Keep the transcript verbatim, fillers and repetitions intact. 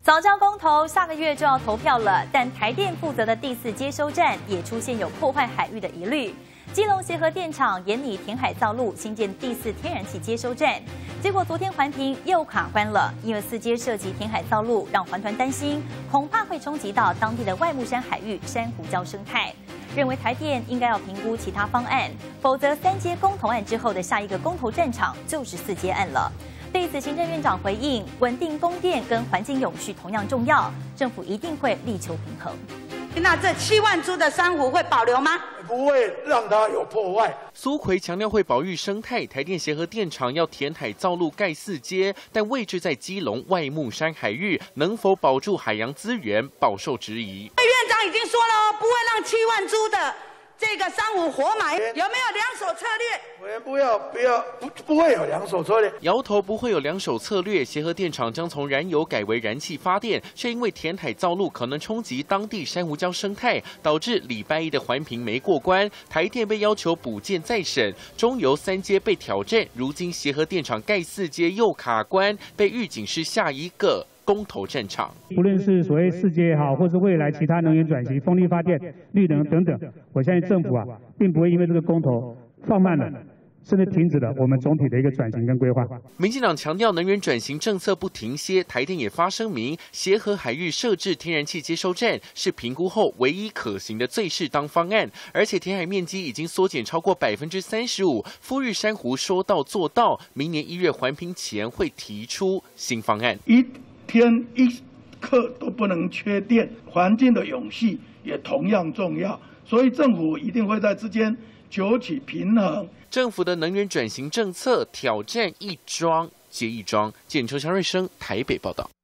早教公投下个月就要投票了，但台电负责的第四接收站也出现有破坏海域的疑虑。基隆协和电厂研拟填海造陆，新建第四天然气接收站，结果昨天环评又卡关了，因为四接涉及填海造陆，让环团担心恐怕会冲击到当地的外木山海域珊瑚礁生态，认为台电应该要评估其他方案，否则三接公投案之后的下一个公投战场就是四接案了。对此，行政院长回应：稳定供电跟环境永续同样重要，政府一定会力求平衡。 那这七万株的珊瑚会保留吗？ 不会让它有破坏。 苏揆强调会保育生态，台电协和电厂要填海造陆盖四接，但位置在基隆外木山海域，能否保住海洋资源饱受质疑。 院长已经说了哦，不会让七万株的这个珊瑚活埋，有没有两手策略？ 我们不要不要不不会有两手策略。 摇头不会有两手策略，协和电厂将从燃油改为燃气发电，却因为填海造陆可能冲击当地珊瑚礁生态，导致礼拜一的环评没过关，台电被要求补件再审，中油三接被挑战，如今协和电厂盖四接又卡关，被预警是下一个公投战场。 不论是所谓四接也好，或是未来其他能源转型、风力发电、绿能等等，我相信政府啊，并不会因为这个公投放慢了，甚至停止了我们总体的一个转型跟规划。 民进党强调能源转型政策不停歇，台电也发声明，协和海域设置天然气接收站是评估后唯一可行的最适当方案，而且填海面积已经缩减超过百分之三十五，富裕珊瑚说到做到，明年一月环评前会提出新方案。 一天一刻都不能缺电，环境的永续也同样重要，所以政府一定会在之间求取平衡。 政府的能源转型政策挑战一桩接一桩。记者邱祥瑞生台北报道。